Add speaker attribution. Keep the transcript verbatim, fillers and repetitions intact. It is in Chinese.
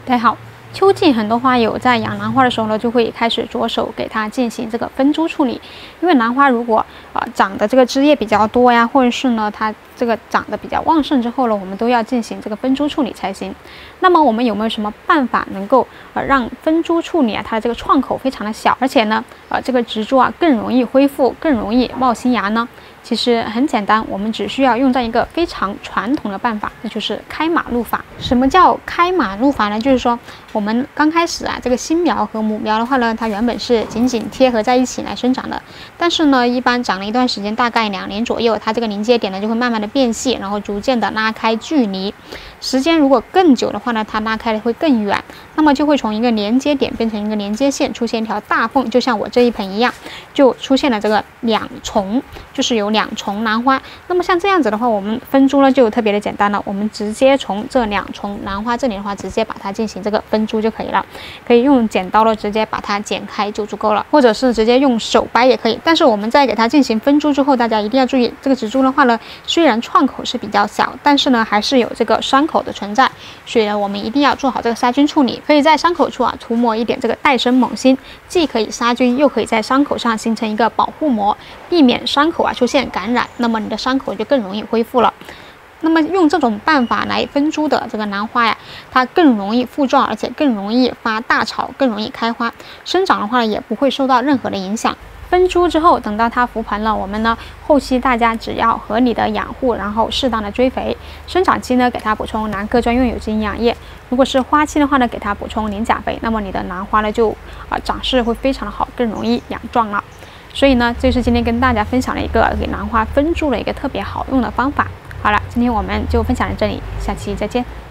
Speaker 1: 大家好。秋季很多花友在养兰花的时候呢，就会开始着手给它进行这个分株处理。因为兰花如果啊、呃、长的这个枝叶比较多呀，或者是呢它这个长得比较旺盛之后呢，我们都要进行这个分株处理才行。那么我们有没有什么办法能够呃让分株处理啊它的这个创口非常的小，而且呢呃这个植株啊更容易恢复，更容易冒新芽呢？其实很简单，我们只需要用这样一个非常传统的办法，那就是开马路法。什么叫开马路法呢？就是说我们刚开始啊，这个新苗和母苗的话呢，它原本是紧紧贴合在一起来生长的。但是呢，一般长了一段时间，大概两年左右，它这个临接点呢就会慢慢的变细，然后逐渐的拉开距离。时间如果更久的话呢，它拉开的会更远，那么就会从一个连接点变成一个连接线，出现一条大缝，就像我这一盆一样，就出现了这个两重，就是有两重兰花。那么像这样子的话，我们分株呢就特别的简单了，我们直接从这两重兰花这里的话，直接把它进行这个分株就可以了。可以用剪刀呢直接把它剪开就足够了，或者是直接用手掰也可以。但是我们在给它进行分株之后，大家一定要注意，这个植株的话呢，虽然创口是比较小，但是呢还是有这个伤口的存在，所以呢我们一定要做好这个杀菌处理。可以在伤口处啊涂抹一点这个戴森锰锌，既可以杀菌，又可以在伤口上形成一个保护膜，避免伤口啊出现感染，那么你的伤口就更容易恢复了。那么用这种办法来分株的这个兰花呀，它更容易复壮，而且更容易发大草，更容易开花。生长的话呢，也不会受到任何的影响。分株之后，等到它复盆了，我们呢后期大家只要合理的养护，然后适当的追肥。生长期呢，给它补充兰科专用有机营养液。如果是花期的话呢，给它补充磷钾肥，那么你的兰花呢就啊、呃、长势会非常的好，更容易养壮了。所以呢，这是今天跟大家分享了一个给兰花分株的一个特别好用的方法。好了，今天我们就分享到这里，下期再见。